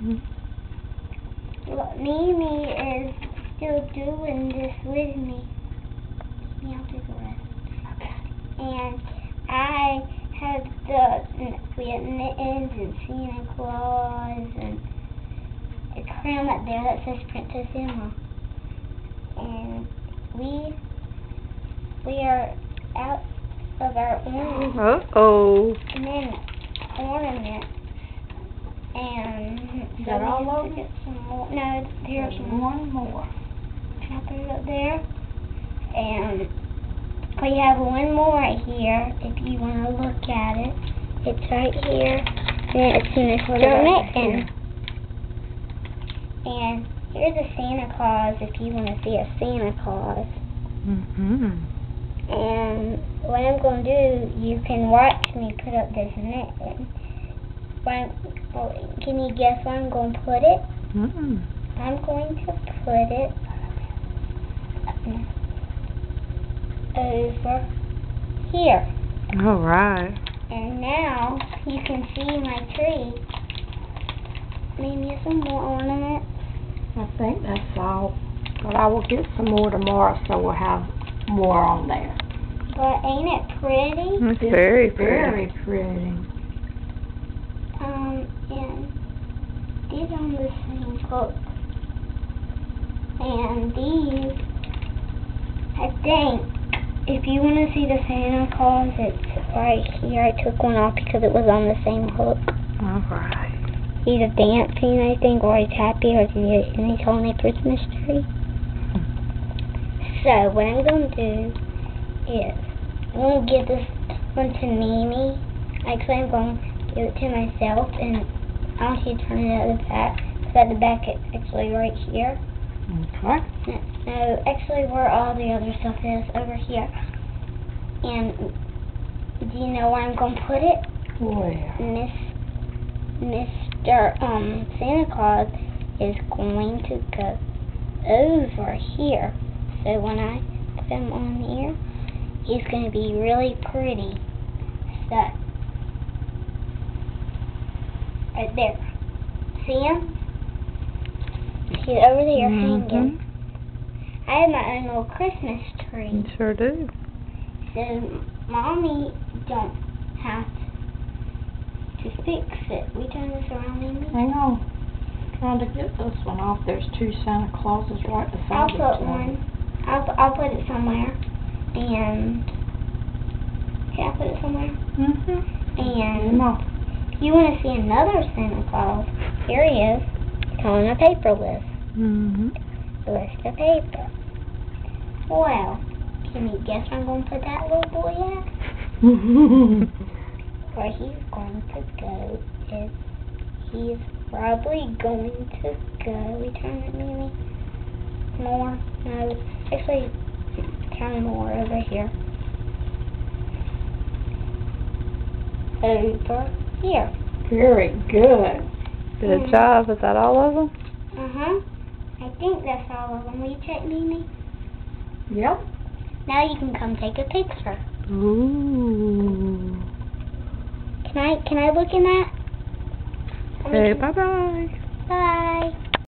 Mimi is still doing this with me. Mimi, I'll do the rest. And I have we have mittens and Santa Claus and a crown up there that says Princess Emma. And we are out of our ornaments. And then ornaments. And is that all of them? Get some more. No, there's one more. Can I put it up there? And we have one more right here, if you want to look at it. It's right here. And it's Mr. Mitten. And here's a Santa Claus, if you want to see a Santa Claus. And what I'm going to do, you can watch me put up this mitten. Can you guess where I'm going to put it? I'm going to put it over here. All right. And now you can see my tree. Maybe some more ornaments. I think that's all. But I will get some more tomorrow, so we'll have more on there. But ain't it pretty? It's very pretty. Very pretty. And these are on the same hook. And these, I think, if you want to see the Santa Claus, it's right here. I took one off because it was on the same hook. All right. He's dancing, I think, or he's happy, or he's holding a Christmas tree. So, what I'm going to do is, I'm going to give this one to Mimi. Actually, I'm going to give it to myself, and I want you to turn it at the back. Because at the back, it's actually right here. Okay. No, actually, where all the other stuff is, over here. And do you know where I'm going to put it? Where? Mr. Santa Claus is going to go over here. So when I put him on here, he's going to be really pretty. So, right there. See him? He's over there hanging. I have my own little Christmas tree. You sure do. So, Mommy don't have to fix it. We turn this around, Mimi? Hang on. I'm trying to get this one off. There's two Santa Clauses right beside each I'll other. put one. I'll put it somewhere. And can I put it somewhere? And if you want to see another Santa Claus, here he is. It's on a paper list. A list of paper. Well, can you guess where I'm going to put that little boy at? Where he's going to go is, he's probably going to go, we turn it, Mimi? More? No, actually, turn more over here. Over here. Very good. Good job. Is that all of them? I think that's all of them. Will you check, Mimi? Yep. Now you can come take a picture. Ooh. Can I look in that? Say bye-bye. Bye.